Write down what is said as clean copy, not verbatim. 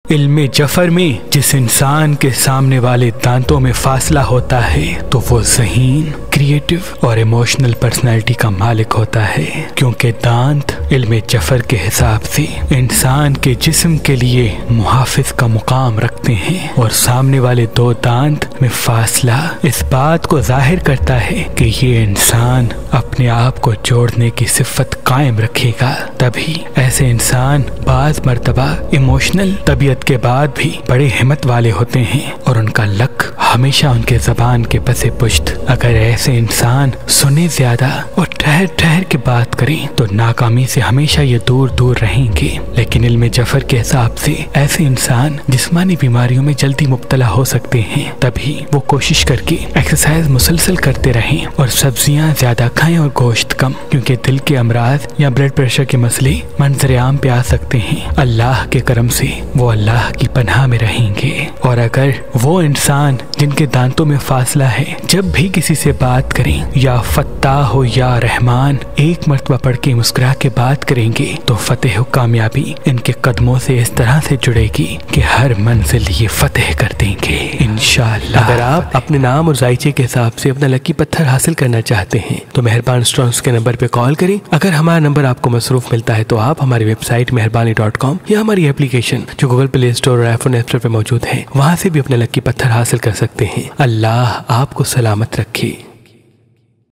इल्मे जफर में जिस इंसान के सामने वाले दांतों में फासला होता है तो वो ज़हीन, क्रिएटिव और इमोशनल पर्सनैलिटी का मालिक होता है, क्योंकि दांत इल्मे जफर के हिसाब से इंसान के जिस्म के लिए मुहाफिज का मुकाम रखते हैं और सामने वाले दो दांत में फासला इस बात को जाहिर करता है कि ये इंसान अपने आप को जोड़ने की सिफत कायम रखेगा। तभी ऐसे इंसान बाज मर्तबा इमोशनल तबीयत के बाद भी बड़े हिम्मत वाले होते हैं और उनका लक हमेशा उनके ज़बान के पसे पुश्त। अगर ऐसे इंसान सुने ज्यादा और ठहर ठहर के बात करें तो नाकामी से हमेशा ये दूर दूर रहेंगे। लेकिन इल्मे जफर के हिसाब से ऐसे इंसान जिस्मानी बीमारियों में जल्दी मुब्तला हो सकते हैं, तभी वो कोशिश करके एक्सरसाइज मुसलसल करते रहें और सब्जियां ज्यादा खाएं और गोश्त कम, क्योंकि दिल के अमराज या ब्लड प्रेशर के मसले मंजर आम पे आ सकते हैं। अल्लाह के करम से वो अल्लाह की पनाह में रहेंगे। और अगर वो इंसान जिनके दांतों में फासला है जब भी किसी से बात करें या फत्ताह हो या रहमान एक मर्तबा पढ़ के मुस्कुरा के बात करेंगे तो फतेह कामयाबी इनके कदमों से इस तरह से जुड़ेगी कि हर मंजिल ये फतेह कर देंगे इंशाअल्लाह। अगर आप अपने नाम और जायचे के हिसाब से अपना लकी पत्थर हासिल करना चाहते हैं तो मेहरबान स्टोन्स के नंबर पे कॉल करें। अगर हमारा नंबर आपको मसरूफ मिलता है तो आप हमारी वेबसाइट मेहरबानी.com या हमारी एप्लीकेशन जो गूगल प्ले स्टोर और आईफोन ऐप स्टोर पे मौजूद है वहाँ से भी अपना लकी पत्थर हासिल कर सकते हैं। अल्लाह आपको सलामत रखे।